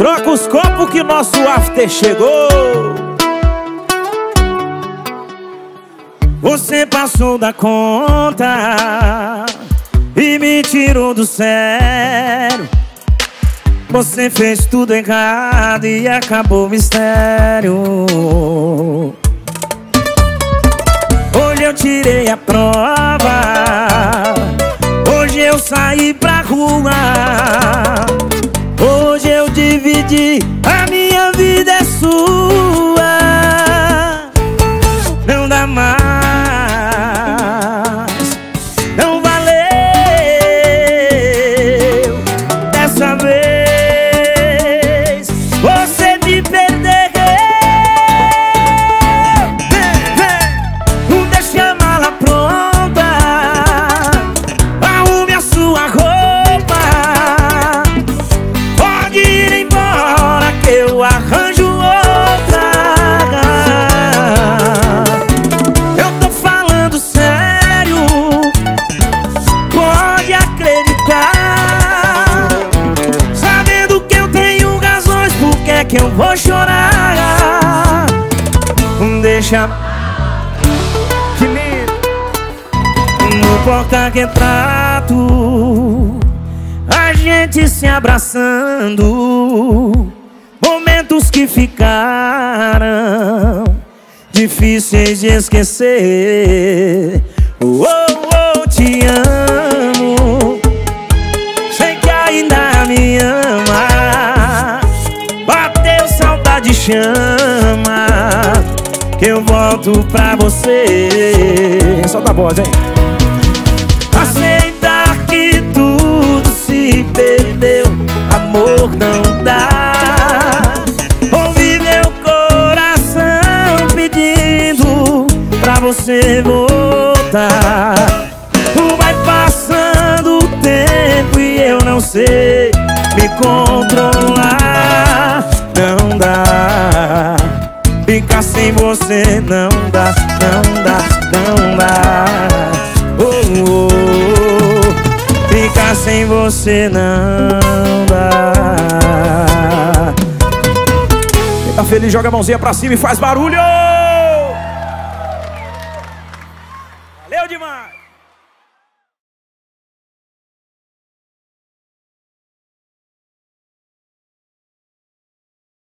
Troca os copos que nosso after chegou. Você passou da conta e me tirou do sério. Você fez tudo errado e acabou o mistério. Hoje eu tirei a prova, hoje eu saí pra rua, hoje eu dividi, a minha vida é sua. Não dá mais, não valeu dessa vez, você me perdeu. Deixa a mala pronta, arrume a sua roupa, pode ir embora que eu arranjo outra. Eu tô falando sério, pode acreditar, sabendo que eu tenho razões, por que é que eu vou chorar? Deixa que lindo. No porta-retrato, a gente se abraçando, momentos que ficaram difíceis de esquecer. Oh, oh, te amo, sei que ainda me ama. Bateu saudade, chama, que eu volto pra você. Solta a voz, hein? Aceitar que tudo se perdeu, amor não dá. Ouvi meu coração pedindo pra você voltar. Vai passando o tempo e eu não sei me controlar. Não dá, ficar sem você não dá, não dá, não dá. Oh, oh, ficar sem você não dá. Quem tá feliz joga a mãozinha pra cima e faz barulho. Valeu demais.